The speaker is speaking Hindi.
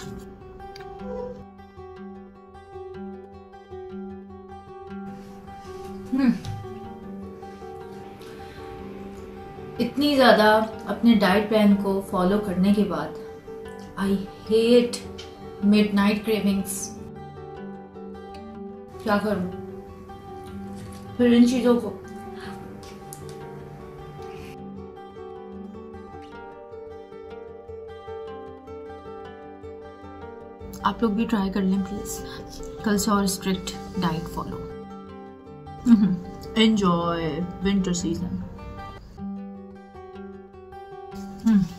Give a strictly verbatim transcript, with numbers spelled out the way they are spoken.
हम्म इतनी ज़्यादा अपने डाइट प्लान को फॉलो करने के बाद आई हेट मिडनाइट क्रेविंग्स। क्या करूं फिर इन चीज़ों को? आप लोग भी ट्राई कर लें प्लीज़, कल से और strict diet follow. Enjoy winter season.